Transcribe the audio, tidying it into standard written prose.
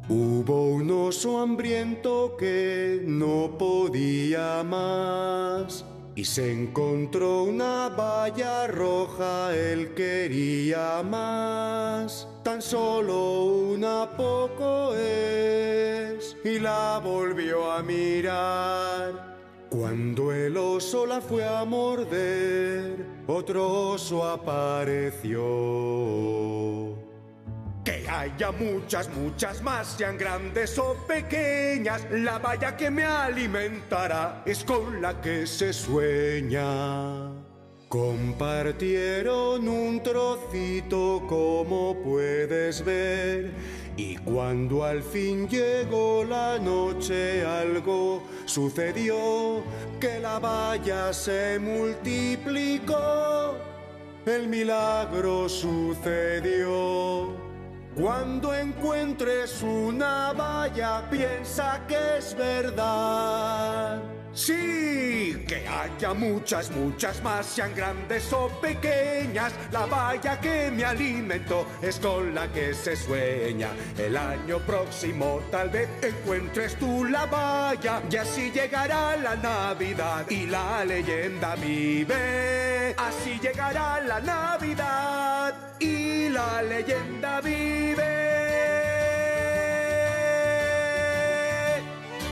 Hubo un oso hambriento que no podía más y se encontró una valla roja, él quería más. Tan solo una poco es y la volvió a mirar. Cuando el oso la fue a morder, otro oso apareció. Que haya muchas, muchas más, sean grandes o pequeñas, la valla que me alimentará es con la que se sueña. Compartieron un trocito, como puedes ver, y cuando al fin llegó la noche algo sucedió, que la valla se multiplicó. El milagro sucedió. Cuando encuentres una valla, piensa que es verdad. Sí, que haya muchas, muchas más, sean grandes o pequeñas, la valla que me alimento es con la que se sueña. El año próximo tal vez encuentres tú la valla, y así llegará la Navidad y la leyenda vive. Así llegará la Navidad y la leyenda vive.